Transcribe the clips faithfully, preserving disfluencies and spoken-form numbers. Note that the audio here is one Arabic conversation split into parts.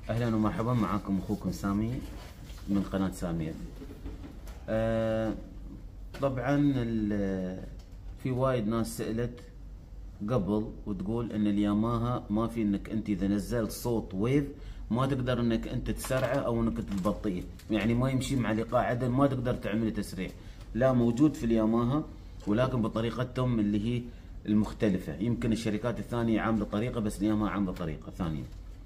اهلا ومرحبا، معاكم اخوكم سامي من قناة سامية. آه طبعا في وايد ناس سألت قبل وتقول ان الياماها ما في انك انت اذا نزلت صوت ويف ما تقدر انك انت تسرعه او انك تبطئه، يعني ما يمشي مع الايقاع عدل، ما تقدر تعمل تسريع. لا، موجود في الياماها ولكن بطريقتهم اللي هي المختلفة. يمكن الشركات الثانية عاملة طريقة بس الياماها عاملة طريقة ثانية.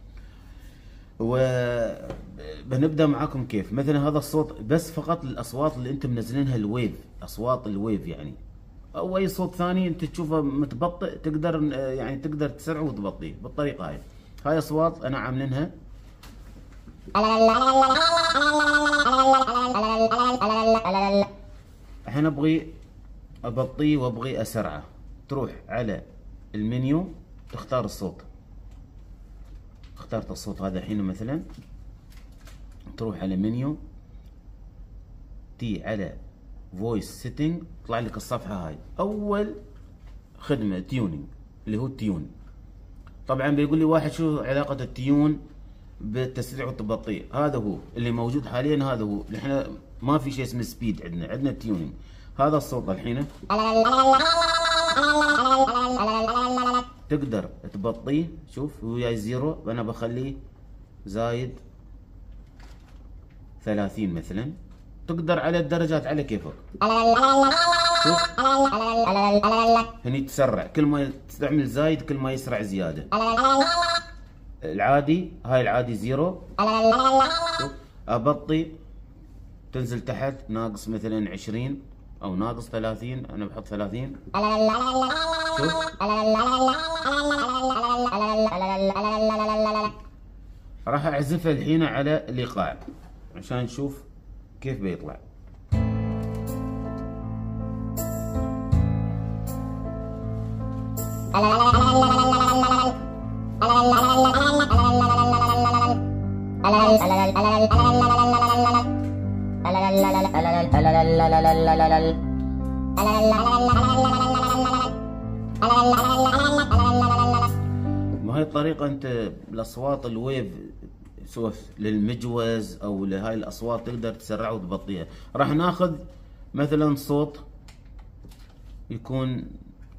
وبنبدا معاكم كيف. مثلا هذا الصوت بس فقط الاصوات اللي انتم منزلينها الويف، اصوات الويف يعني، او اي صوت ثاني انت تشوفه متبطئ تقدر يعني تقدر تسرعه وتبطئه بالطريقه هاي. هاي اصوات انا عاملينها. الحين ابغي ابطيه وابغي اسرعه. تروح على المنيو تختار الصوت. اخترت الصوت هذا الحين مثلا، تروح على منيو تي على فويس سيتنج، طلع لك الصفحه هاي. اول خدمه تيونينج اللي هو التيون. طبعا بيقول لي واحد شو علاقه التيون بالتسريع والتبطيء؟ هذا هو اللي موجود حاليا، هذا هو. احنا ما في شيء اسمه سبيد، عندنا عندنا تيونينج. هذا الصوت الحين تقدر تبطيه. شوف هو جاي زيرو، انا بخليه زايد ثلاثين مثلا. تقدر على الدرجات على كيفك. شوف هني تسرع، كل ما تستعمل زايد كل ما يسرع زياده. العادي هاي العادي زيرو. شوف ابطي تنزل تحت ناقص مثلا عشرين او ناقص ثلاثين، انا بحط ثلاثين. شوف راح اعزفها الحين على الايقاع عشان نشوف كيف بيطلع. بهاي الطريقة انت الاصوات الويف سواء للمجوز او لهاي الاصوات تقدر تسرعها وتبطيها. راح ناخذ مثلا صوت يكون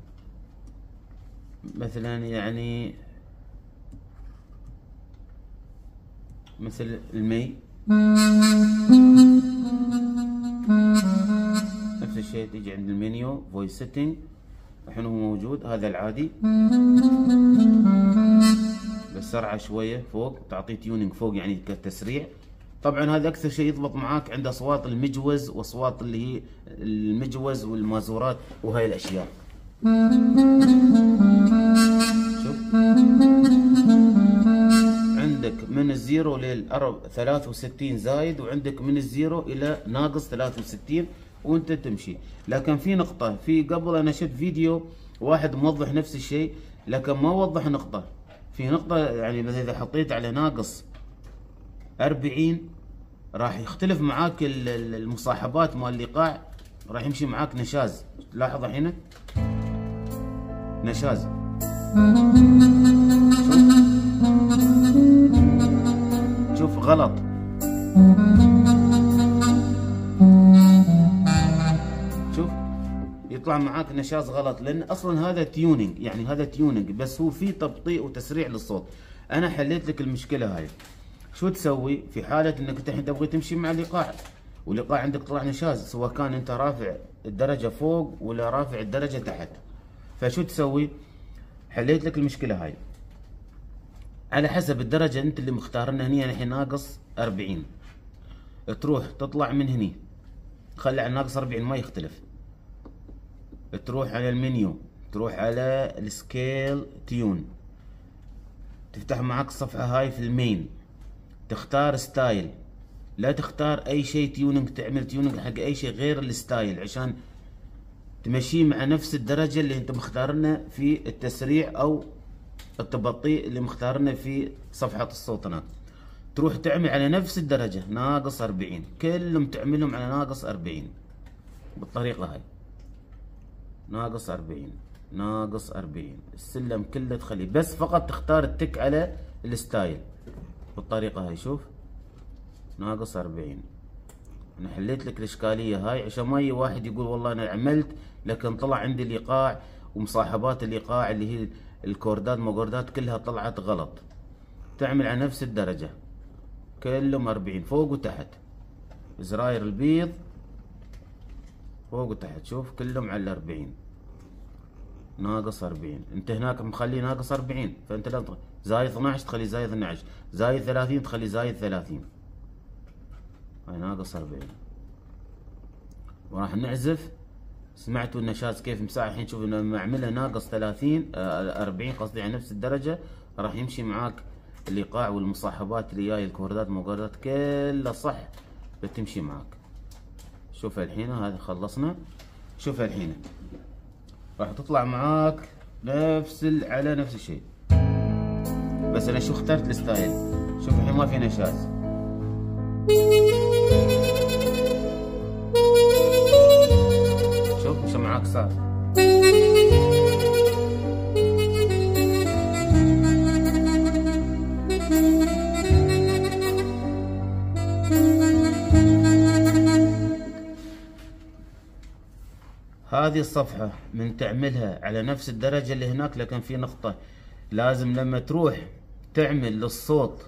مثلا يعني مثل المي، نفس الشيء تيجي عند المنيو فويس سيتنج. الحين هو موجود، هذا العادي بس سرعه شويه فوق، تعطيه تيونينج فوق يعني كتسريع. طبعا هذا اكثر شيء يضبط معاك عند اصوات المجوز واصوات اللي هي المجوز والمازورات وهاي الاشياء. شوف عندك من الزيرو لل ثلاثة وستين زايد، وعندك من الزيرو الى ناقص ثلاثة وستين وانت تمشي. لكن في نقطة، في قبل انا شفت فيديو واحد موضح نفس الشيء لكن ما وضح نقطة. في نقطة يعني مثلا اذا حطيت على ناقص أربعين راح يختلف معاك المصاحبات مال الايقاع، راح يمشي معاك نشاز. لاحظ هنا نشاز. شوف شوف غلط. شوف يطلع معاك نشاز غلط، لان اصلا هذا تيونينج، يعني هذا تيونينج بس هو في تبطيء وتسريع للصوت. انا حليت لك المشكله هاي. شو تسوي في حاله انك انت الحين تبغي تمشي مع الايقاع والايقاع عندك طلع نشاز، سواء كان انت رافع الدرجه فوق ولا رافع الدرجه تحت؟ فشو تسوي؟ حليت لك المشكله هاي على حسب الدرجه انت اللي مختارنها. هني انا الحين ناقص أربعين، تروح تطلع من هني خلي على ناقص أربعين ما يختلف. تروح على المنيو، تروح على السكيل تيون، تفتح معك الصفحه هاي في المين، تختار ستايل. لا تختار اي شيء تيوننج، تعمل تيوننج حق اي شيء غير الستايل عشان تمشيه مع نفس الدرجه اللي انت مختارنها في التسريع او التبطيء اللي مختارنه في صفحه الصوت هناك. تروح تعمل على نفس الدرجه ناقص أربعين، كلهم تعملهم على ناقص أربعين بالطريقه هاي. ناقص أربعين ناقص أربعين، السلم كله تخليه، بس فقط تختار التك على الستايل. بالطريقة هاي. شوف ناقص أربعين. انا حليت لك الاشكالية هاي عشان ما يجي واحد يقول والله انا عملت لكن طلع عندي الايقاع ومصاحبات الايقاع اللي هي الكوردات موردات كلها طلعت غلط. تعمل على نفس الدرجة كلهم أربعين فوق وتحت، زراير البيض فوق وتحت. شوف كلهم على الأربعين. ناقص أربعين، انت هناك مخلي ناقص أربعين فانت لازم زايد اثناعش تخلي زايد اثناعش، زايد ثلاثين تخلي زايد ثلاثين. هاي ناقص أربعين. وراح نعزف. سمعتوا النشاز كيف مساعد؟ الحين شوف لما اعملها ناقص ثلاثين أربعين قصدي على نفس الدرجة راح يمشي معاك الايقاع والمصاحبات اللي جاي الكوردات موردات كلها صح بتمشي معاك. شوف الحين هذا خلصنا. شوف الحين راح تطلع معاك نفس ال... على نفس الشيء، بس انا شو اخترت الستايل. شوف الحين ما في نشاز. شوف مش معاك صار. هذه الصفحة من تعملها على نفس الدرجة اللي هناك، لكن في نقطة لازم لما تروح تعمل للصوت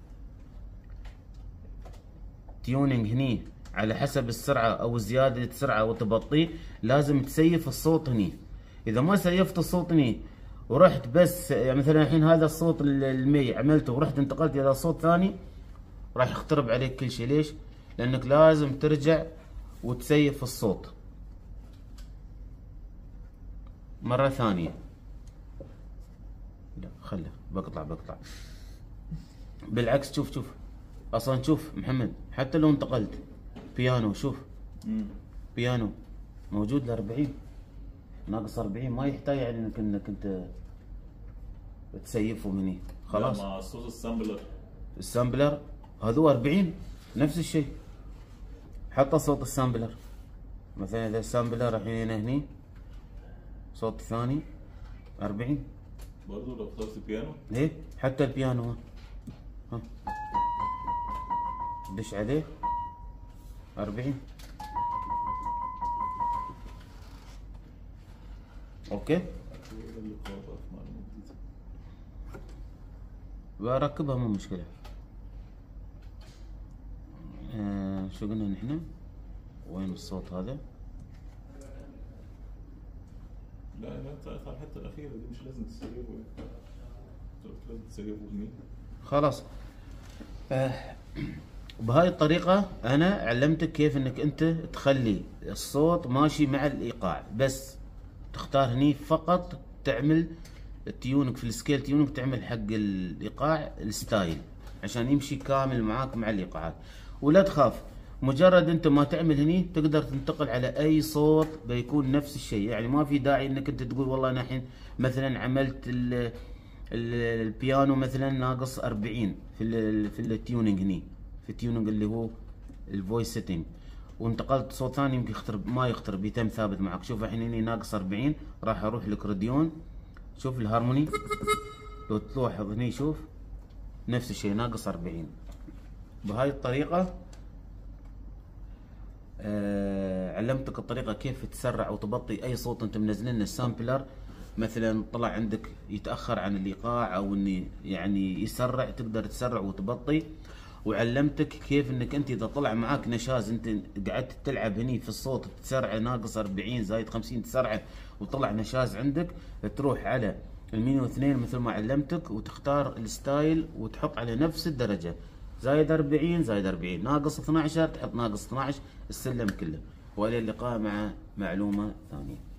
تيونينج هني على حسب السرعة او زيادة السرعة وتبطيه، لازم تسيف الصوت هني. اذا ما سيفت الصوت هني ورحت بس يعني مثلا الحين هذا الصوت المي عملته ورحت انتقلت الى صوت ثاني راح يخترب عليك كل شيء. ليش؟ لانك لازم ترجع وتسيف الصوت مرة ثانية. لا خله بقطع بقطع بالعكس. شوف شوف اصلا شوف محمد حتى لو انتقلت بيانو شوف بيانو موجود ل أربعين ناقص أربعين ما يحتاج يعني انك انك انت تسيفه مني خلاص. مع صوت السامبلر السامبلر هذو أربعين نفس الشيء. حط صوت السامبلر مثلا اذا السامبلر الحين هني صوت ثاني أربعين برضه لو اخترت بيانو. ليه؟ حتى البيانو ها ها دش عليه أربعين. اوكي بركبها مو مشكلة. آه شو قلنا نحن؟ وين الصوت هذا؟ لا لا تعرف على الحته الاخيره دي مش لازم تسيبه، لازم تسيبه هني خلاص. آه بهاي الطريقة أنا علمتك كيف إنك أنت تخلي الصوت ماشي مع الإيقاع، بس تختار هني فقط تعمل التيونك في السكيل تيونك تعمل حق الإيقاع الستايل عشان يمشي كامل معاك مع الإيقاعات. ولا تخاف مجرد أنت ما تعمل هني تقدر تنتقل على أي صوت بيكون نفس الشيء. يعني ما في داعي إنك أنت تقول والله أنا الحين مثلا عملت ال البيانو مثلا ناقص أربعين في ال في التيونينج هني في التيونينج اللي هو الفويس سيتنج وانتقلت صوت ثاني يمكن يخترب ما يخترب يتم ثابت معك. شوف الحين هني ناقص أربعين راح اروح الاكورديون. شوف الهارموني لو تلاحظ هني شوف نفس الشيء ناقص أربعين. بهاي الطريقة آه علمتك الطريقة كيف تسرع او تبطئ اي صوت انت منزلين السامبلر مثلا طلع عندك يتأخر عن الإيقاع او اني يعني يسرع تقدر تسرع وتبطئ. وعلمتك كيف انك انت اذا طلع معاك نشاز انت قعدت تلعب هني في الصوت تسرع ناقص أربعين زايد خمسين تسرع وطلع نشاز عندك تروح على المينيو اثنين مثل ما علمتك وتختار الستايل وتحط على نفس الدرجة زايد أربعين زايد أربعين ناقص اثناعش تحط ناقص اثناعش السلم كله. والى اللقاء مع معلومة ثانية.